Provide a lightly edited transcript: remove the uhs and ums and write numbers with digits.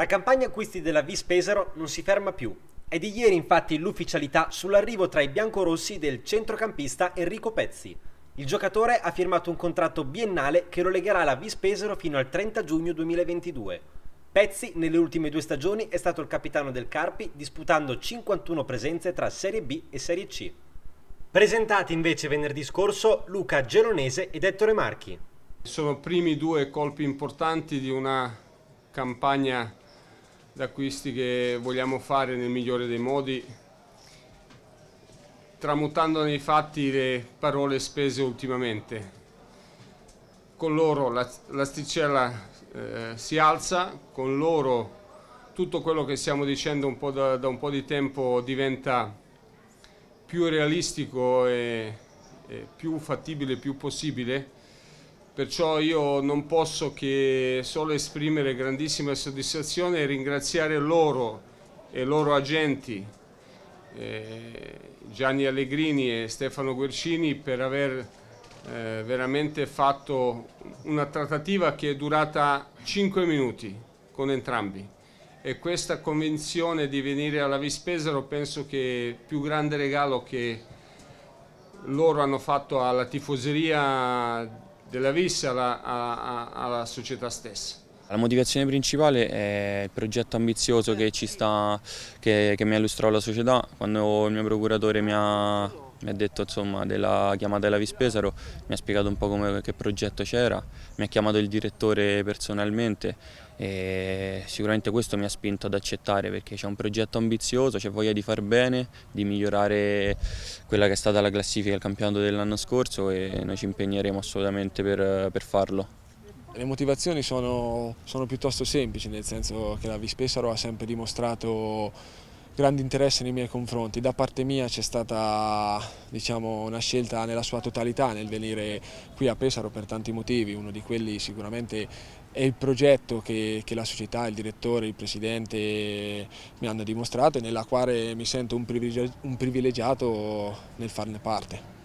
La campagna acquisti della Vis Pesaro non si ferma più. È di ieri infatti l'ufficialità sull'arrivo tra i biancorossi del centrocampista Enrico Pezzi. Il giocatore ha firmato un contratto biennale che lo legherà alla Vis Pesaro fino al 30 giugno 2022. Pezzi nelle ultime 2 stagioni è stato il capitano del Carpi, disputando 51 presenze tra Serie B e Serie C. Presentati invece venerdì scorso Luca Gelonese ed Ettore Marchi. Sono primi 2 colpi importanti di una campagna d'acquisti che vogliamo fare nel migliore dei modi, tramutando nei fatti le parole spese ultimamente. Con loro l'asticella si alza, con loro tutto quello che stiamo dicendo da un po' di tempo diventa più realistico e più fattibile, più possibile. Perciò io non posso che solo esprimere grandissima soddisfazione e ringraziare loro e i loro agenti, Gianni Allegrini e Stefano Guercini, per aver veramente fatto una trattativa che è durata 5 minuti con entrambi. E questa convinzione di venire alla Vis Pesaro penso che è il più grande regalo che loro hanno fatto alla tifoseria della Vis, alla società stessa. La motivazione principale è il progetto ambizioso che mi ha illustrato la società. Quando il mio procuratore mi ha detto insomma, della chiamata della Vis Pesaro, mi ha spiegato un po' che progetto c'era, mi ha chiamato il direttore personalmente e sicuramente questo mi ha spinto ad accettare, perché c'è un progetto ambizioso, c'è voglia di far bene, di migliorare quella che è stata la classifica del campionato dell'anno scorso, e noi ci impegneremo assolutamente per farlo. Le motivazioni sono piuttosto semplici, nel senso che la Vis Pesaro ha sempre dimostrato grande interesse nei miei confronti. Da parte mia c'è stata, diciamo, una scelta nella sua totalità nel venire qui a Pesaro per tanti motivi. Uno di quelli sicuramente è il progetto che la società, il direttore, il presidente mi hanno dimostrato e nella quale mi sento un privilegiato nel farne parte.